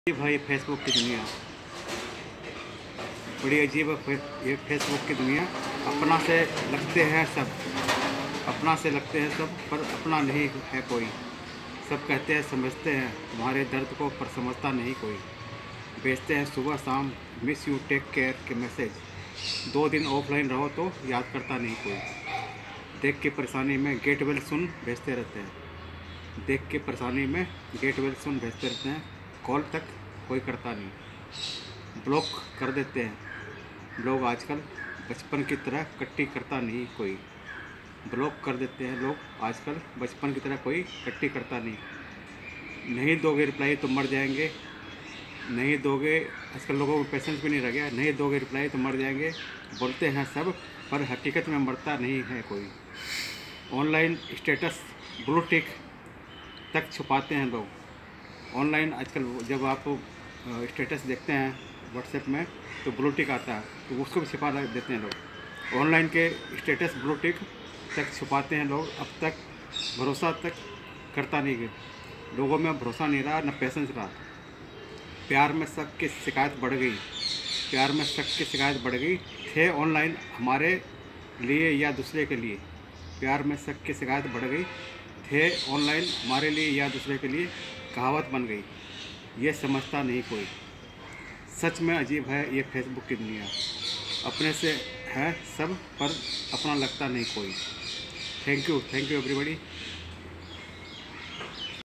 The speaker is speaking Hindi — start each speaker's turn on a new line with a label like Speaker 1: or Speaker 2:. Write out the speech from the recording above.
Speaker 1: भाई फेसबुक की दुनिया बड़ी अजीब है। ये फेसबुक की दुनिया अपना से लगते हैं सब, अपना से लगते हैं सब, पर अपना नहीं है कोई। सब कहते हैं समझते हैं तुम्हारे दर्द को, पर समझता नहीं कोई। भेजते हैं सुबह शाम मिस यू टेक केयर के मैसेज। 2 दिन ऑफलाइन रहो तो याद करता नहीं कोई। देख के परेशानी में गेट वेल सुन भेजते रहते हैं। देख के परेशानी में गेट वेल सुन भेजते रहते हैं। कॉल तक कोई करता नहीं, ब्लॉक कर देते हैं लोग आजकल। बचपन की तरह कट्टी करता नहीं कोई। ब्लॉक कर देते हैं लोग आजकल, बचपन की तरह कोई कट्टी करता नहीं। नहीं दोगे रिप्लाई तो मर जाएंगे, नहीं दोगे। आजकल लोगों को पेशेंस भी नहीं रह गया। नहीं दोगे रिप्लाई तो मर जाएंगे, बोलते हैं सब, पर हकीकत में मरता नहीं है कोई। ऑनलाइन स्टेटस ब्लू टिक तक छुपाते हैं लोग। ऑनलाइन आजकल जब आप स्टेटस देखते हैं व्हाट्सएप में तो ब्लू टिक आता है, तो उसको भी छिपा देते हैं लोग। ऑनलाइन के स्टेटस ब्लू टिक तक छुपाते हैं लोग। अब तक भरोसा तक करता नहीं है लोगों में, भरोसा नहीं रहा, न पेशेंस रहा। प्यार में शक की शिकायत बढ़ गई, प्यार में शक की शिकायत बढ़ गई। थे ऑनलाइन हमारे लिए या दूसरे के लिए, प्यार में शक की शिकायत बढ़ गई। थे ऑनलाइन हमारे लिए या दूसरे के लिए, कहावत बन गई। ये समझता नहीं कोई। सच में अजीब है ये फेसबुक की दुनिया। अपने से है सब, पर अपना लगता नहीं कोई। Thank you everybody.